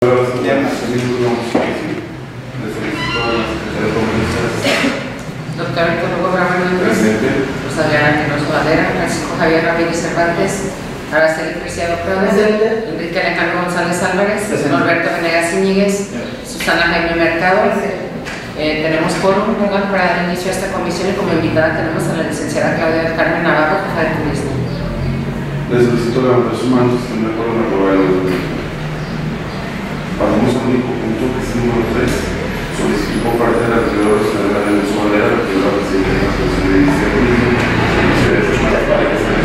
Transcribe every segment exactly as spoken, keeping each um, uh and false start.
Doctor Héctor Hugo Ramón Núñez, Rosalía Queiroz Valera, Francisco Javier Ramírez Cervantes, Araceli Preciado Prado, Enrique Alejandro González Álvarez, Norberto Venegas Íñiguez, Susana Jaime Mercado. Eh, tenemos quórum para dar inicio a esta comisión y como invitada tenemos a la licenciada Claudia del Carmen Navarro, jefa de turismo. Le solicito levantar sus manos, estén de acuerdo en aprobar el documento. Pasamos al único punto, que es el número tres. Solicito por parte de la regidora Rosalía Queiroz Valera, la regidora presidenta de la Comisión de Turismo, servicios para que se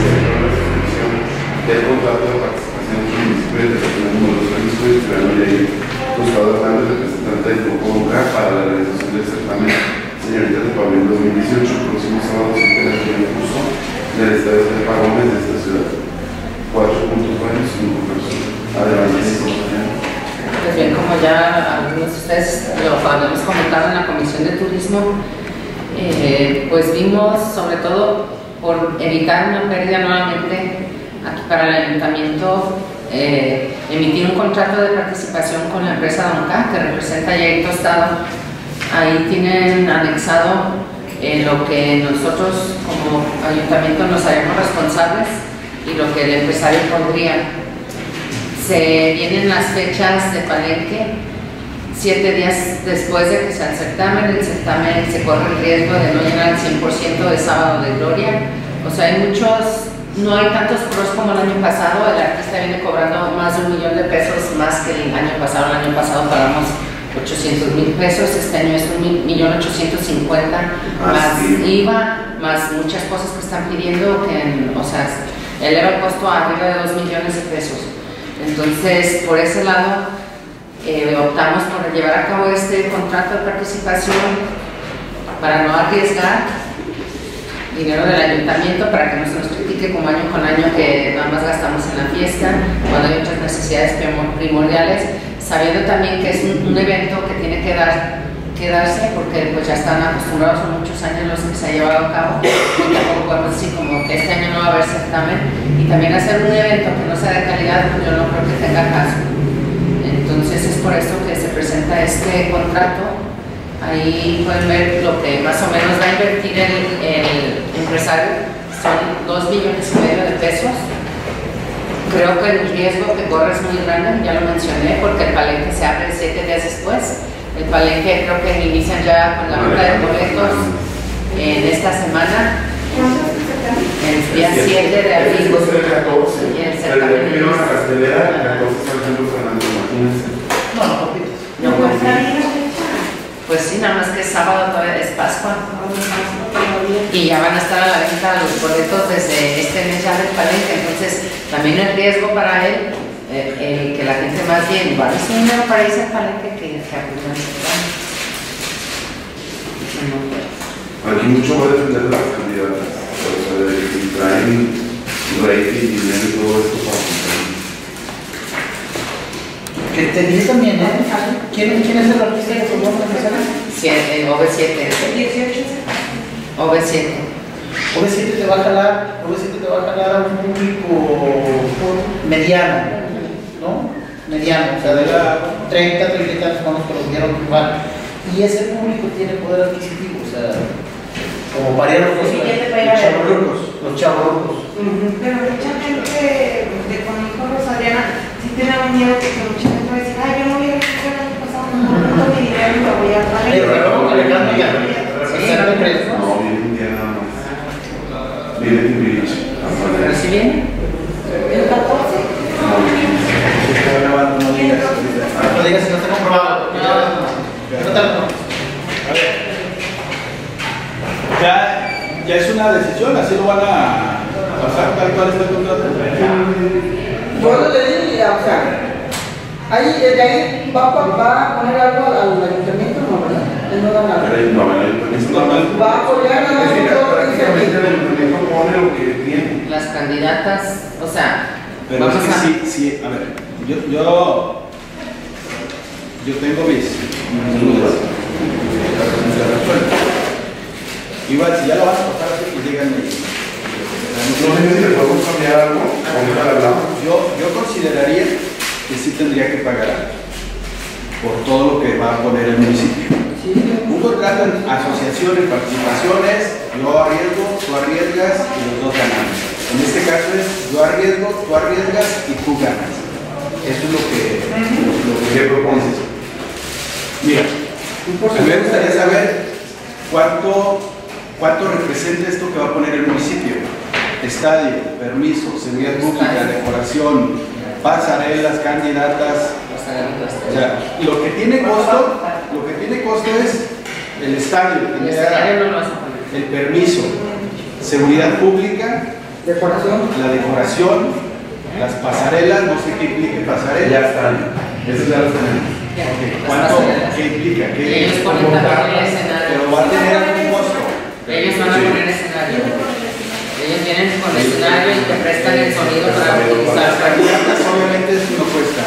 del contrato de participación en el municipio de Tezatlán número dos Jalisco y Ciudadano Yair Gustavo Hernández, representante del Grupo ONCA para la realización del certamen Señoritas de Pabellón dos mil dieciocho, próximo sábado se integra el curso del Estadio de Pagones de esta ciudad. Cuatro puntos varios, cinco personas. Adelante, Pues bien, como ya algunos de ustedes lo habíamos comentado en la Comisión de Turismo, eh, pues vimos sobre todo por evitar una pérdida nuevamente aquí para el Ayuntamiento, eh, emitir un contrato de participación con la empresa Donca que representa a Yair Tostado. Ahí tienen anexado eh, lo que nosotros como Ayuntamiento nos haremos responsables y lo que el empresario pondría. Se vienen las fechas de Palenque, siete días después de que sea el certamen. El certamen se corre el riesgo de no llenar el cien por ciento de Sábado de Gloria. O sea, hay muchos, no hay tantos pros como el año pasado. El artista viene cobrando más de un millón de pesos más que el año pasado. El año pasado pagamos ochocientos mil pesos, este año es un millón ochocientos cincuenta, más I V A, más muchas cosas que están pidiendo, que, o sea, eleva el costo a arriba de dos millones de pesos. Entonces, por ese lado, eh, optamos por llevar a cabo este contrato de participación para no arriesgar dinero del ayuntamiento, para que no se nos critique como año con año que nada más gastamos en la fiesta, cuando hay otras necesidades primordiales, sabiendo también que es un, un evento que tiene que, dar, que darse, porque pues ya están acostumbrados a muchos años los que se ha llevado a cabo, y tampoco podemos decir como que este año no va a haber certamen, y también hacer un evento que no sea de calidad, pues yo no creo que tenga caso. Entonces es por esto que se presenta este contrato. Ahí pueden ver lo que más o menos va a invertir el, el empresario, son dos millones y medio de pesos. Creo que el riesgo que corre es muy grande, ya lo mencioné, porque el Palenque se abre siete días después. El Palenque creo que inician ya con la venta de boletos en esta semana, el día siete de abril. Y el certamen no, no, pues, pues sí, nada más que es sábado, todavía es Pascua. Y ya van a estar a la venta los boletos desde este mes ya del Palenque, entonces también el riesgo para él, eh, el que la gente más bien va a decir dinero para irse al Palenque que se acudan. Aquí mucho va a depender de las candidatas, o sea, de si traen rating, dinero y todo esto para comprar. Que te dije también, ¿eh? ¿Quién, ¿Quién es el artista que formó la empresa? siete, O V siete. dieciocho. O V siete. O V siete te va a jalar, O V siete te va a jalar a un público mediano, ¿no? Mediano, o sea, de la treinta, treinta y tantos manos que los vieron igual. Y ese público tiene poder adquisitivo, o sea, como para ir a los dos, los chavorrucos, los chavorrucos. Pero mucha gente de con mi hijo Rosaliana sí tiene un miedo que mucha gente va a decir, ay, yo no voy a ir el año pasado, no no mi dinero y lo voy a pagar. Pero Alejandro ya, representa la empresa. No, viene un día nada más. Viene en Timbiriche. ¿Pero si viene? ¿El catorce? No, el quince. No digas, no digas si no está comprobado. A ver, ya, ya es una decisión, así lo van a pasar tal cual está el contrato. Yo no le diría, o sea, ahí, de ahí va, va, va a poner algo al ayuntamiento, no, ¿verdad? Él no da nada. Pero no, el ayuntamiento Va a apoyar a la prácticamente el ayuntamiento pone lo que tiene. Las candidatas, o sea, Pero vamos es que a... sí, sí, a ver, yo, yo, yo tengo mis, mis dudas. Igual, si ya lo vas a pasar así, pues díganme. No sé si le podemos cambiar algo, ahorita le hablamos. Yo, yo consideraría que que sí tendría que pagar por todo lo que va a poner el municipio. Un contrato en asociaciones, participaciones, yo arriesgo, tú arriesgas y los dos ganamos. En este caso es yo arriesgo, tú arriesgas y tú ganas. Eso es lo que, lo que yo propones. Mira, a mí me gustaría saber cuánto, cuánto representa esto que va a poner el municipio. Estadio, permiso, seguridad pública, decoración, pasarelas, candidatas. O sea, lo que tiene costo, lo que tiene costo es el estadio, El estadio no lo vas a poner. el permiso, seguridad pública, Decoración. la decoración, las pasarelas, no sé qué implique pasarela. Ya están. Esos ya los tenemos. Ya, Ok, las ¿cuánto? pasarelas. ¿Qué implica? Y ¿Qué, ellos ponen cómo también va? el escenario. Pero va a tener algún costo. Ellos van a Sí. poner escenario. Ellos vienen con escenario y te prestan el sonido para Las utilizar. candidatas obviamente eso no cuesta.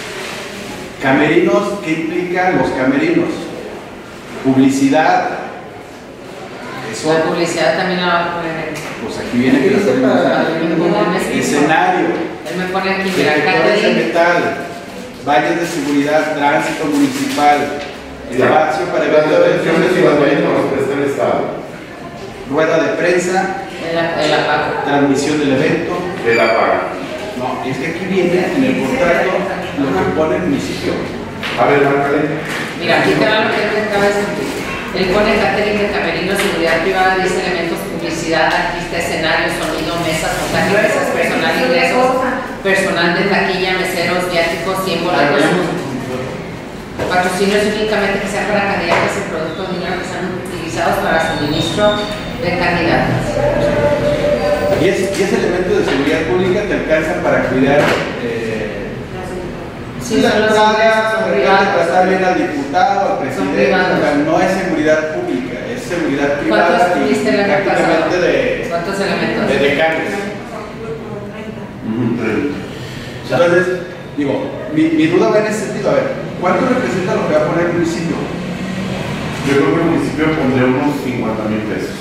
Camerinos, ¿qué implican los camerinos? Publicidad. Eso, La publicidad también la va a poner él. pues aquí viene que la podemos usar. Escenario, Él me pone aquí, mira, detectores de catering. metal, valles de seguridad, tránsito municipal, espacio para Las eventos de elecciones y las vallas nos presta el Estado. rueda de prensa, El, el apago. transmisión del evento. Que la paga. No, es que aquí viene en el contrato lo que pone el municipio. A ver, márcale. Mira, aquí te va lo que él me acaba de decir. Él pone catering de camerino, seguridad privada, diez elementos, publicidad, artista, escenario, sonido, mesas, montaje, mesas, personal, ingresos, personal de taquilla, meseros, viáticos, cien boletos. Patrocinios únicamente que sean para candidatos y productos de dinero que sean utilizados para suministro de candidatos. diez elementos de seguridad pública te alcanzan para cuidar eh, Sí, la son los entrada, ingresos, son tratar de privados. tratar bien al diputado, al presidente. privados. O sea, no es seguridad pública, es seguridad privada ¿Cuántos y tuviste el año pasado? prácticamente de, ¿Cuántos elementos? de decanes. Ujú, treinta. Entonces, digo, mi, mi duda va en ese sentido. A ver, ¿cuánto representa lo que va a poner el municipio? Yo creo que el municipio pondría unos cincuenta mil pesos.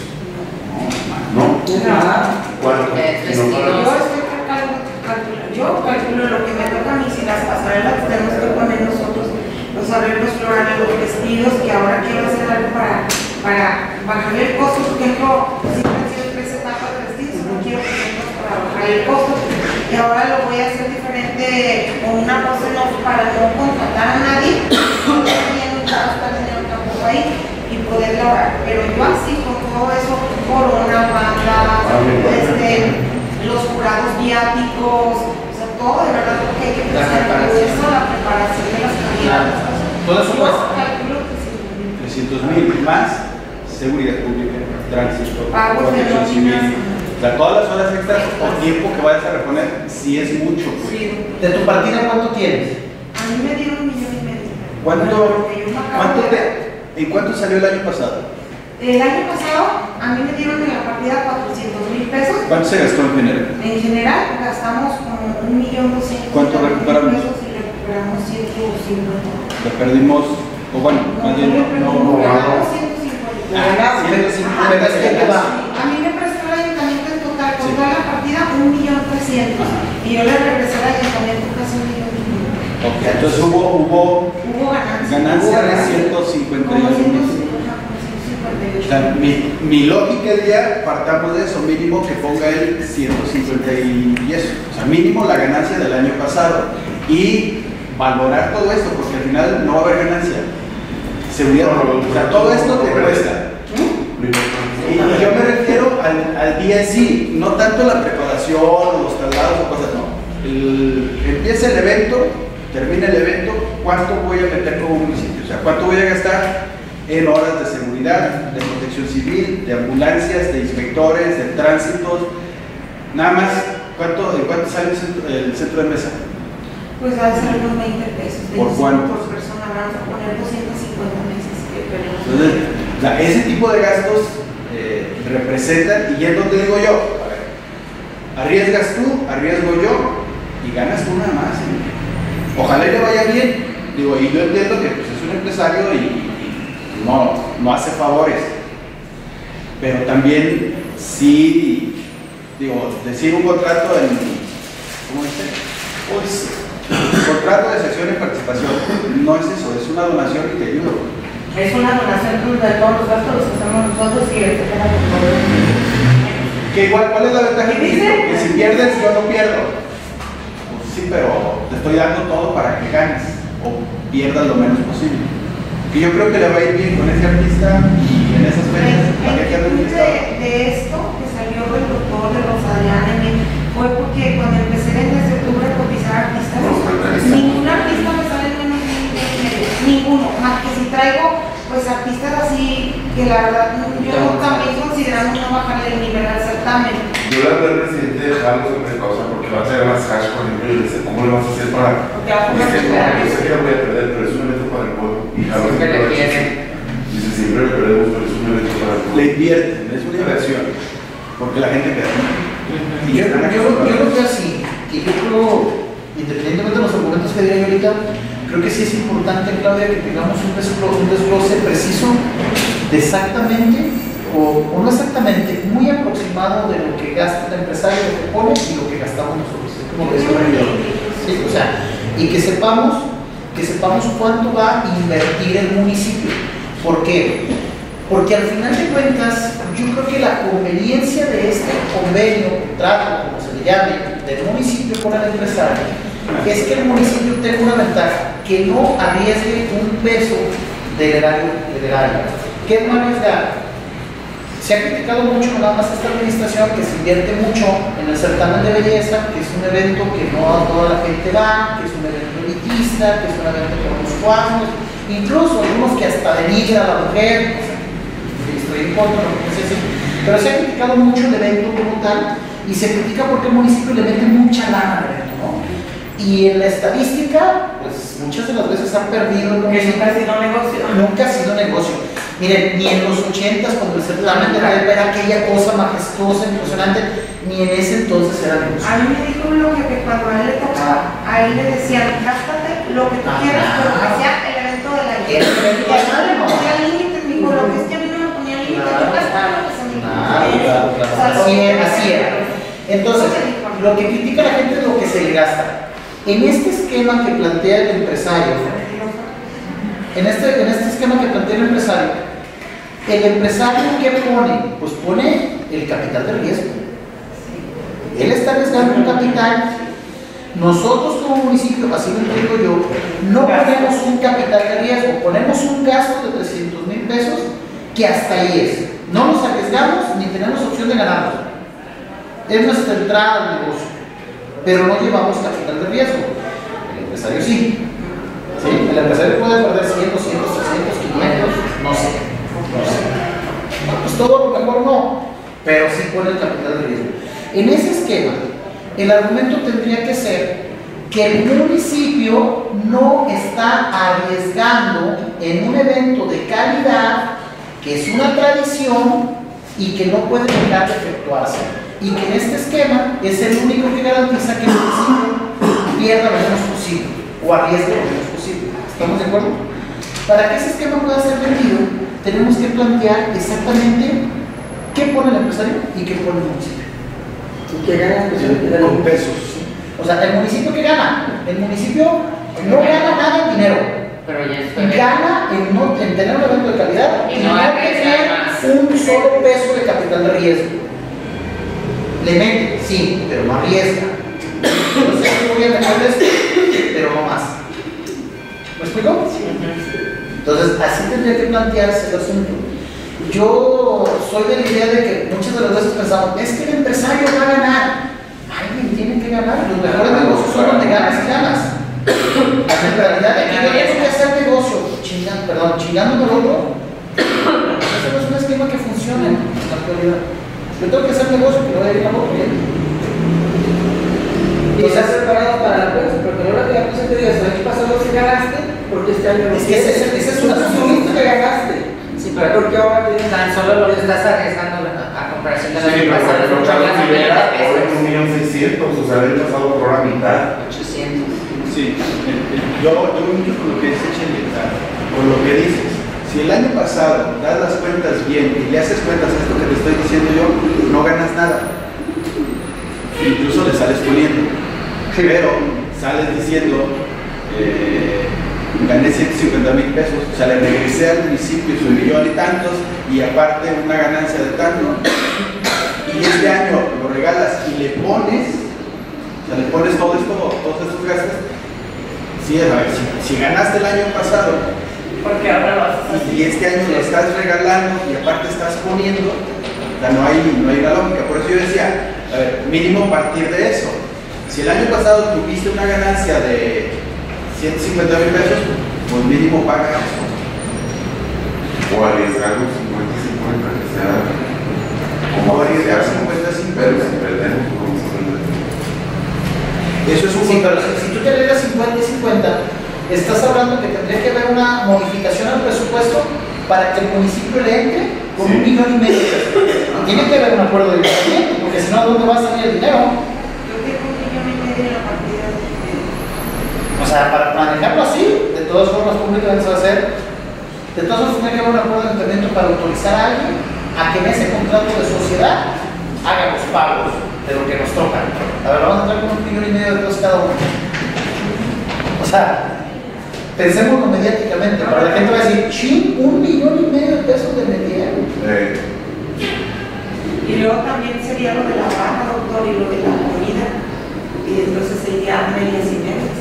¿No? ¿Cuánto? Eh, Si no, para- Yo estoy calculando, calculo- yo calculo lo que me toca a mí, si las pasarelas tenemos que poner nosotros, los arreglos florales, los vestidos, que ahora quiero hacer algo para, para bajarle el costo, por ejemplo, siempre han sido tres etapas de vestidos, no quiero que tengamos para bajar el costo, y ahora lo voy a hacer diferente, con una cosa no, para no contratar a nadie, no teniendo gastar dinero tampoco ahí, y poder lograr, pero yo así con todo eso, corona, banda, este, los jurados viáticos, o sea, todo de verdad lo que hay que La pensar en preparación. eso, la preparación de las candidatas. Todo eso Yo cuesta. calculo que sí. trescientos mil más seguridad pública, tránsito, Pagos de protección nóminas. civil. O sea, todas las horas extras o tiempo que vayas a reponer, sí es mucho. Pues. Sí. ¿De tu partida cuánto tienes? A mí me dieron un millón y medio. ¿Cuánto, Porque yo me acabo cuánto de- te, ¿En cuánto salió el año pasado? El año pasado a mí me dieron en la partida cuatrocientos mil pesos. ¿Cuánto se gastó en general? En general gastamos como un millón doscientos ¿Cuánto recuperamos? pesos y recuperamos ciento cincuenta. Lo perdimos, o bueno, más bien no, no, Recuperamos ciento cincuenta. Ah, ciento cincuenta Ajá, es que te va. A mí me prestó el ayuntamiento en total, con Sí. toda la partida, un millón trescientos. Ajá. Y yo le regresé al ayuntamiento casi un millón y medio. Ok, entonces hubo, hubo Hubo ganancia. ganancia Hubo de ganancia. ciento cincuenta y Como ocho ciento mil. cincuenta, como ciento cincuenta y O ocho. sea, mi, mi lógica diría, partamos de eso, mínimo que ponga el ciento cincuenta y eso. O sea, mínimo la ganancia del año pasado. Y valorar todo esto, porque al final no va a haber ganancia. Seguridad, o sea, todo esto te cuesta. Lo importante. Y, y yo me refiero al, al día en sí, no tanto la preparación o los traslados o cosas, no. El- empieza el evento, termina el evento, ¿cuánto voy a meter como municipio? O sea, ¿cuánto voy a gastar en horas de seguridad, de protección civil, de ambulancias, de inspectores, de tránsitos? Nada más, ¿cuánto, ¿en cuánto sale el centro, el centro de mesa? Pues va a ser unos veinte pesos. ¿Por cuánto? Por persona, vamos a poner doscientos cincuenta meses. Que esperemos. Entonces, o sea, ese tipo de gastos eh, representan, y es donde digo yo, a ver, arriesgas tú, arriesgo yo, y ganas tú nada más. ¿eh? Ojalá y le vaya bien. Digo, y yo entiendo que pues, es un empresario y, y no, no hace favores. Pero también sí, digo, decir un contrato en, ¿cómo dice? Pues, Contrato de cesión y participación, no es eso, es una donación y te ayudo. Es una donación de todos los gastos los hacemos nosotros y el que tenga que poder. Que igual, ¿cuál es la ventaja que dice? Que si pierdes, yo no pierdo. Pues sí, pero te estoy dando todo para que ganes o pierdas lo menos posible. Que yo creo que le va a ir bien con ese artista y en esas fechas. El inquietud de, de esto que salió del doctor de Rosadrián en mí fue porque cuando empecé en el mes de octubre a cotizar artistas, ningún artista me sale menos de mil medio, ninguno, más que si traigo pues artistas así que la verdad yo también consideramos no bajarle el nivel al certamen. Yo la verdad presidente dejarlo sobre causa porque va a traer más cash, por ejemplo, y le dice, ¿cómo le vas a hacer para...? Porque va a poner Dice, no, esperar. yo sé que lo voy a perder, pero es un evento para el pueblo. Y Jalo Siempre le siempre lo ha hecho quiere. así. Dice, siempre le perdemos, pero es un evento para el Le pueblo. invierten, es una inversión. Porque la gente queda. Y Yo, están yo, yo acostumbrados. creo que así, que yo creo, independientemente de los argumentos que diga yo ahorita, creo que sí es importante, Claudia, que tengamos un desglose, un desglose preciso de exactamente, o, o no exactamente, muy aproximado de lo que gasta el empresario, lo que pone y lo que gastamos nosotros. Es como que eso ¿sí? O sea, y que sepamos, que sepamos cuánto va a invertir el municipio. ¿Por qué? Porque al final de cuentas, yo creo que la conveniencia de este convenio, contrato, como se le llame, del municipio con el empresario, es que el municipio tenga una ventaja, que no arriesgue un peso del erario federal. ¿Qué es no arriesgar? Se ha criticado mucho nada más esta administración que se invierte mucho en el certamen de belleza, que es un evento que no a toda la gente va, que es un evento elitista, que es un evento con unos cuantos, incluso algunos que hasta denigran a la mujer. Estoy en contra, no sé si, pero se ha criticado mucho el evento como tal y se critica porque el municipio le mete mucha lana al evento, ¿no? Y en la estadística, pues muchas de las veces han perdido el Porque municipio. nunca ha sido negocio. Nunca ha sido negocio. Miren, ni en los ochentas, cuando el certamen de la era aquella cosa majestuosa, impresionante, ni en ese entonces era negocio. A mí me dijo un loco que cuando a él le tocaba, a él le decían, gástate lo que tú Ah, quieras, pero que claro. sea el evento de la El evento Y a mí de la no me no. ponía límites, me dijo, lo que es que a mí no me ponía límites, yo Claro. gastaba lo que se me Claro, ocurriera. claro, claro. O sea, Así lo- era, así era. Entonces, lo que critica la gente es lo que se le gasta. En este esquema que plantea el empresario, en este, en este esquema que plantea el empresario, el empresario ¿qué pone? Pues pone el capital de riesgo. Él está arriesgando un capital. Nosotros como municipio, así lo entiendo yo, no ponemos un capital de riesgo, ponemos un gasto de trescientos mil pesos que hasta ahí es. No nos arriesgamos ni tenemos opción de ganarnos. Es nuestra entrada al negocio, pero no llevamos capital de riesgo. El empresario sí. ¿Sí? El empresario puede perder cien, doscientos, trescientos, quinientos, no sé. No sé. Pues todo a lo mejor no, pero sí pone el capital de riesgo. En ese esquema, el argumento tendría que ser que el municipio no está arriesgando en un evento de calidad, que es una tradición y que no puede dejar de efectuarse. Y que en este esquema es el único que garantiza que el municipio pierda lo menos posible o arriesgue lo menos posible. ¿Estamos de acuerdo? Para que ese esquema pueda ser vendido, tenemos que plantear exactamente qué pone el empresario y qué pone el municipio. ¿Y qué ganas? Con pesos. O sea, el municipio ¿qué gana? El municipio no gana nada en dinero. Pero ya es Gana en, no, en tener un evento de calidad Y y no no arriesgar tener más. un solo peso de capital de riesgo. Le mete, sí, pero no arriesga. Entonces voy a meterles, pero no más. ¿Me explico? Entonces, así tendría que plantearse el asunto. Yo soy de la idea de que muchas de las veces pensamos, es que el empresario va a ganar. Alguien tiene que ganar. Los mejores negocios son donde ganas y ganas. La realidad es que yo tengo que hacer negocio, chingando, perdón, chingándome el otro. Eso no es un esquema que funcione en la actualidad. Yo tengo que hacer negocio, que no voy a ir a otro cliente. Y estás preparado para la prensa, porque no la que la prensa te diga, el año pasado sí ganaste, porque este año no Es que ese, ese, ese es un asunto que ganaste. Sí, pero Porque ahora tienes tan solo lo que estás arriesgando a, a comparación del Sí, año pero por pasado. ejemplo, son Carlos ochenta Rivera, millones de hoy en un pesos. millón seiscientos, o sea, el año pasado por la mitad. ochocientos. Sí, el- el- yo, yo voy mucho con lo que dice Chile, o sea, con lo que dices. Si el año pasado das las cuentas bien y le haces cuentas a esto que te estoy diciendo yo, no ganas nada. Incluso le sales poniendo. Pero sales diciendo, eh, gané ciento cincuenta mil pesos, o sea, le regresé al municipio su millón y tantos, y aparte una ganancia de tanto, y este año lo regalas y le pones, o sea, le pones todo esto, todos estos gastos. Sí, a ver, si, si ganaste el año pasado, Porque ahora lo haces así. y este año lo estás regalando y aparte estás poniendo, o sea, no hay, no hay una lógica. Por eso yo decía, a ver, mínimo partir de eso. Si el año pasado tuviste una ganancia de ciento cincuenta mil pesos, pues mínimo paga eso. O arriesgarnos cincuenta cincuenta, que sea Como arriesgar cincuenta cincuenta. pero si perdemos, vamos a perder. Eso es un Sí, pero si, si tú te arriesgas cincuenta y cincuenta, estás hablando que tendría que haber una modificación al presupuesto para que el municipio le entre con Sí. un millón y medio de pesos. Y tiene que haber un acuerdo de ayuntamiento, porque si no, ¿dónde va a salir el dinero? Yo tengo un millón y medio en la partida de O sea, para manejarlo así, de todas formas públicamente se va a hacer, de todas formas tiene que haber un acuerdo de ayuntamiento para autorizar a alguien a que en ese contrato de sociedad haga los pagos de lo que nos toca. A ver, vamos a entrar con un millón y medio de pesos cada uno. O sea, pensémoslo mediáticamente, para la gente va a decir, chin, un millón y medio de pesos de metieron. Eh, Y luego también sería lo de la baja, doctor, y lo de la comida. Y entonces sería medias y medias.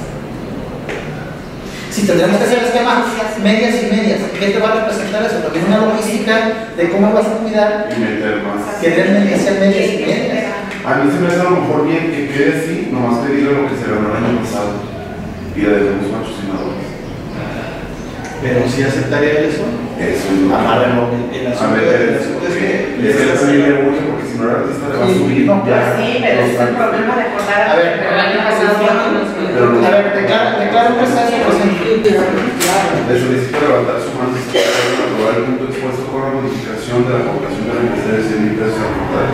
Si tendremos que hacer el esquema medias y medias, ¿qué te va a representar eso? También una logística de cómo vas a cuidar y meter más. que deben de ser medias y medias. A mí se me hace a lo mejor bien que quede así, nomás pedirle lo que se ganó el año pasado y le dejemos patrocinadores. Pero si aceptaría eso. Eso es lo Ajá, que. bueno, El A asunto, ver, el es asunto es que que es que la familia le urge porque si no el artista le va a Sí, subir no, ya. Sí, pero ese es el problema de acordar A ver, pero el año pasado no nos Pero no. A ver, declaro, declaro un proceso, presidente. Le solicito levantar su mano y se puede aprobar el punto expuesto con la modificación de la población de la empresa de cien mil pesos a aportar.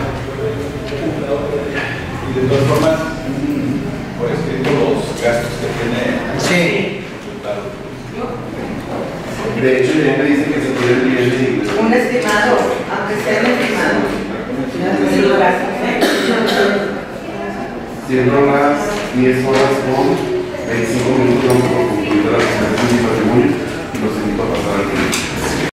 Y de todas formas, mm, por escrito los gastos que tiene. Sí. Claro. De hecho, ya me dice que se quiere el bien de Un estimado, aunque sea un estimado. Sí, lo gastos, ¿eh? siendo las diez horas con veinticinco minutos, vamos a concluir la presentación de mi patrimonio y los invito a pasar al cliente.